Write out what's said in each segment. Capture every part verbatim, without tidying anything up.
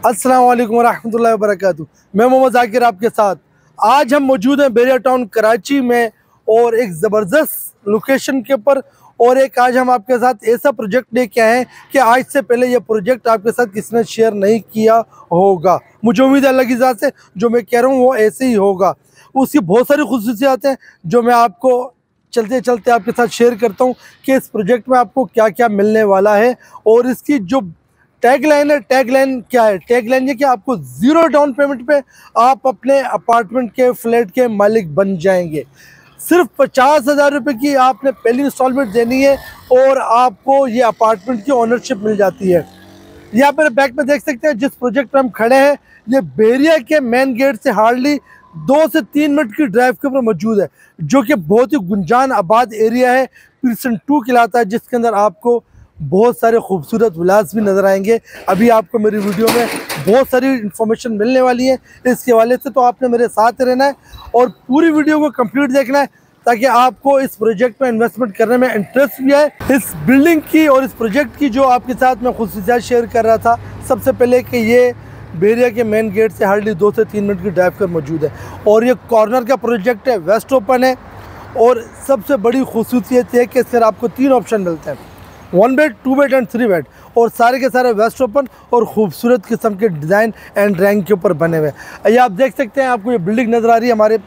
अस्सलाम वालेकुम रहमतुल्लाहि व बरकातुहू। मैं मोहम्मद जाकिर आपके साथ। आज हम मौजूद हैं बेरिया टाउन कराची में और एक ज़बरदस्त लोकेशन के ऊपर। और एक आज हम आपके साथ ऐसा प्रोजेक्ट लेके आए हैं कि आज से पहले ये प्रोजेक्ट आपके साथ किसी ने शेयर नहीं किया होगा। मुझे उम्मीद है अल्लाह की ज़ात से जो मैं कह रहा हूँ वो ऐसे ही होगा। उसकी बहुत सारी खुसूसियात हैं जो मैं आपको चलते चलते आपके साथ शेयर करता हूँ कि इस प्रोजेक्ट में आपको क्या क्या मिलने वाला है। और इसकी जो टैग लाइन है, टैग लाइन क्या है? टैग लाइन ये कि आपको ज़ीरो डाउन पेमेंट पे आप अपने अपार्टमेंट के फ्लैट के मालिक बन जाएंगे। सिर्फ पचास हज़ार रुपये की आपने पहली इंस्टॉलमेंट देनी है और आपको ये अपार्टमेंट की ओनरशिप मिल जाती है। यहाँ पर बैक में देख सकते हैं जिस प्रोजेक्ट पर हम खड़े हैं, ये बेरिया के मेन गेट से हार्डली दो से तीन मिनट की ड्राइव के ऊपर मौजूद है, जो कि बहुत ही गुंजान आबाद एरिया है। प्रिसन टू कहलाता है, जिसके अंदर आपको बहुत सारे खूबसूरत विलास भी नज़र आएंगे। अभी आपको मेरी वीडियो में बहुत सारी इन्फॉर्मेशन मिलने वाली है इसके हवाले से, तो आपने मेरे साथ रहना है और पूरी वीडियो को कंप्लीट देखना है ताकि आपको इस प्रोजेक्ट में इन्वेस्टमेंट करने में इंटरेस्ट भी आए। इस बिल्डिंग की और इस प्रोजेक्ट की जो आपके साथ मैं खुसूसियात शेयर कर रहा था, सबसे पहले कि ये बेरिया के मेन गेट से हार्डली दो से तीन मिनट की ड्राइव कर मौजूद है और ये कॉर्नर का प्रोजेक्ट है, वेस्ट ओपन है। और सबसे बड़ी खूबसूरत है कि इसमें आपको तीन ऑप्शन मिलते हैं, one bed, two bed and three bed, और सारे के सारे वेस्ट ओपन और खूबसूरत किस्म के डिज़ाइन एंड रैंक के ऊपर बने हुए हैं। ये आप देख सकते हैं, आपको ये बिल्डिंग नज़र आ रही है हमारे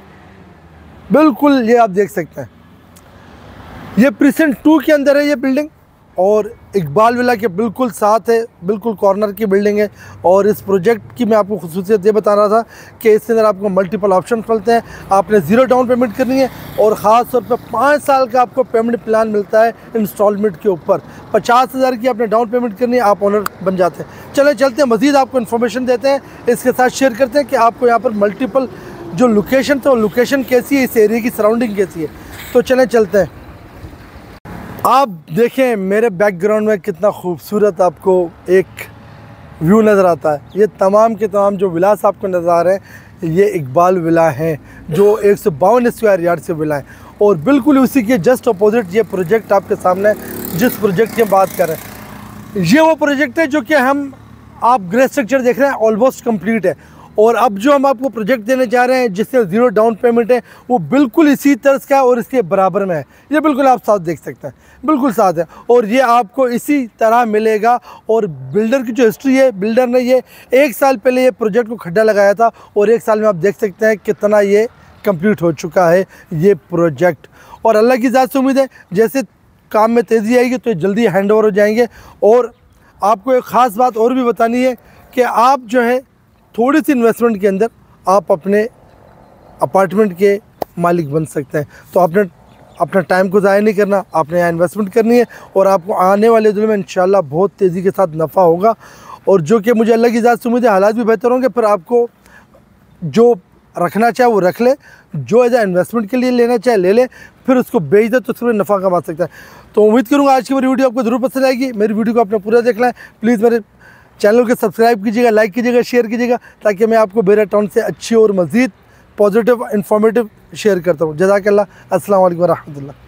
बिल्कुल, ये आप देख सकते हैं ये प्रिसन टू के अंदर है ये बिल्डिंग और इकबाल विला के बिल्कुल साथ है, बिल्कुल कॉर्नर की बिल्डिंग है। और इस प्रोजेक्ट की मैं आपको खुसूसियत ये बता रहा था कि इसके अंदर आपको मल्टीपल ऑप्शन मिलते हैं। आपने ज़ीरो डाउन पेमेंट करनी है और ख़ास तौर पर पाँच साल का आपको पेमेंट प्लान मिलता है इंस्टॉलमेंट के ऊपर। पचास हज़ार की आपने डाउन पेमेंट करनी है, आप ओनर बन जाते हैं। चले चलते हैं, मज़ीद आपको इन्फॉर्मेशन देते हैं, इसके साथ शेयर करते हैं कि आपको यहाँ पर मल्टीपल जो लोकेशन थे वो लोकेशन कैसी है, इस एरिया की सराउंडिंग कैसी है। तो चलें चलते हैं। आप देखें मेरे बैकग्राउंड में कितना खूबसूरत आपको एक व्यू नज़र आता है। ये तमाम के तमाम जो विलास आपको नज़र आ रहे हैं ये इकबाल विला हैं, जो एक सौ बावन स्क्वायर यार्ड से विला है। और बिल्कुल उसी के जस्ट अपोजिट ये प्रोजेक्ट आपके सामने जिस प्रोजेक्ट की हम बात कर रहे हैं, ये वो प्रोजेक्ट है जो कि हम आप ग्रे स्ट्रक्चर देख रहे हैं ऑलमोस्ट कंप्लीट है। और अब जो हम आपको प्रोजेक्ट देने जा रहे हैं जिससे ज़ीरो डाउन पेमेंट है वो बिल्कुल इसी तर्ज का है और इसके बराबर में है। ये बिल्कुल आप साथ देख सकते हैं, बिल्कुल साथ है और ये आपको इसी तरह मिलेगा। और बिल्डर की जो हिस्ट्री है, बिल्डर ने ये एक साल पहले ये प्रोजेक्ट को खड्डा लगाया था और एक साल में आप देख सकते हैं कितना ये कंप्लीट हो चुका है ये प्रोजेक्ट। और अल्लाह की ज़ात से उम्मीद है जैसे काम में तेज़ी आएगी तो जल्दी हैंड ओवर हो जाएंगे। और आपको एक ख़ास बात और भी बतानी है कि आप जो है थोड़ी सी इन्वेस्टमेंट के अंदर आप अपने अपार्टमेंट के मालिक बन सकते हैं। तो आपने अपना टाइम को ज़ाया नहीं करना, आपने यहाँ इन्वेस्टमेंट करनी है और आपको आने वाले दिनों में इंशाल्लाह बहुत तेज़ी के साथ नफ़ा होगा। और जो कि मुझे अल्लाह की ज़ात से उम्मीद है हालात भी बेहतर होंगे, फिर आपको जो रखना चाहे वो रख ले, जो एज आ इन्वेस्टमेंट के लिए लेना चाहे ले ले, फिर उसको बेच दे तो उसमें नफ़ा कमा सकता है। तो उम्मीद करूँगा आज की मेरी वीडियो आपको ज़रूर पसंद आएगी। मेरी वीडियो को आपने पूरा देखना है। प्लीज़ मेरे चैनल को सब्सक्राइब कीजिएगा, लाइक कीजिएगा, शेयर कीजिएगा ताकि मैं आपको बेरिया टाउन से अच्छी और मज़ीद पॉजिटिव इन्फॉर्मेटिव शेयर करता हूँ। जज़ाकल्लाह। अस्सलाम वालेकुम व रहमतुल्लाह।